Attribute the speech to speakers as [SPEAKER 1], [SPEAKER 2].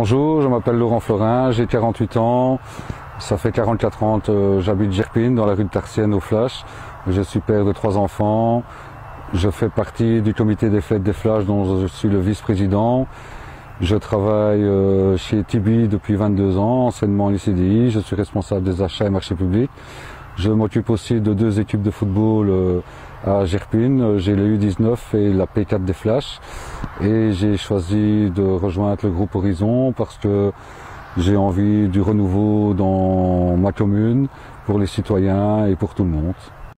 [SPEAKER 1] Bonjour, je m'appelle Laurent Florin, j'ai 48 ans, ça fait 44 ans que j'habite Gerpine, dans la rue de Tarsienne au Flash. Je suis père de 3 enfants, je fais partie du comité des fêtes des Flashs dont je suis le vice-président. Je travaille chez Tibi depuis 22 ans, enseignement lycée, je suis responsable des achats et marchés publics. Je m'occupe aussi de 2 équipes de football à Gerpine, j'ai le U19 et la P4 des Flashs. Et j'ai choisi de rejoindre le groupe Horizon parce que j'ai envie du renouveau dans ma commune, pour les citoyens et pour tout le monde.